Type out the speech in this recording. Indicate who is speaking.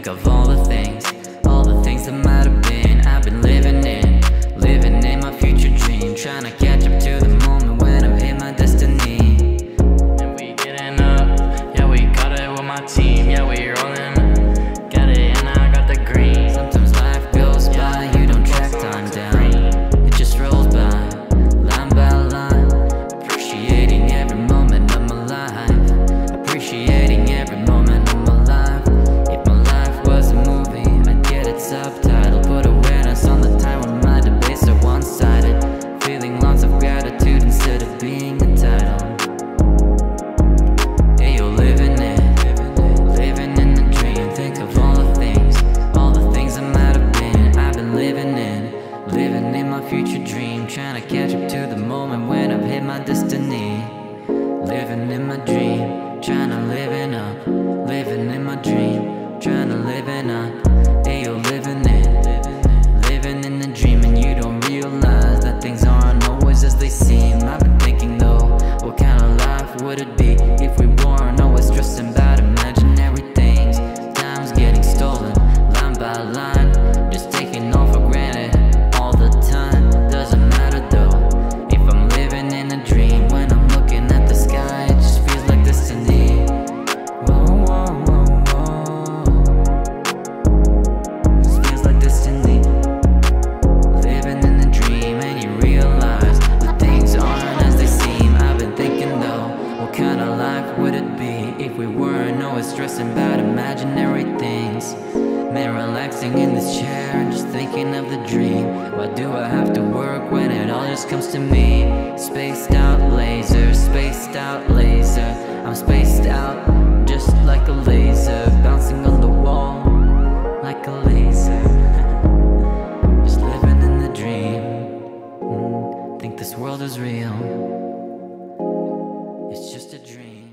Speaker 1: Think of all the things that might have been. I've been living in my future dream, trying to catch up to the moment when I've hit my destiny.
Speaker 2: And we getting up, yeah, we got it with my team, yeah, we rolling, got it, and I got the green.
Speaker 1: Sometimes life goes by, you don't track time down, it just rolls by, line by line. Appreciating every moment of my life, appreciating every moment of my life. If my life was a movie, I'd get it subtitled, put awareness on the time when my debates are one-sided, feeling lots of gratitude instead of being entitled. Ayo, living in the dream. Think of all the things that might have been. I've been living in my future dream, trying to catch up to the moment when I've hit my destiny. Living in my dream, trying to living up, living in my dream, trying to living up. Ayo, living in the dream, and you don't realize that things aren't always as they seem. I've been thinking though, what kind of life would it be if we weren't always stressing about imaginary things? Time's getting stolen, line by line, just taking all for granted all the time. Doesn't matter though, if I'm living in a dream. When I'm looking at the sky, it just feels like destiny. Whoa, whoa, whoa, whoa. Just feels like destiny. Living in the dream, and you realize that things aren't as they seem. I've been thinking though, what kind of life would it be if we weren't always stressing about imaginary things? Man, relaxing in this chair and just thinking of the dream. Why do I have to work when it all just comes to me? Spaced out laser, spaced out laser. I'm spaced out just like a laser, bouncing on the wall like a laser. Just living in the dream. Think this world is real, it's just a dream.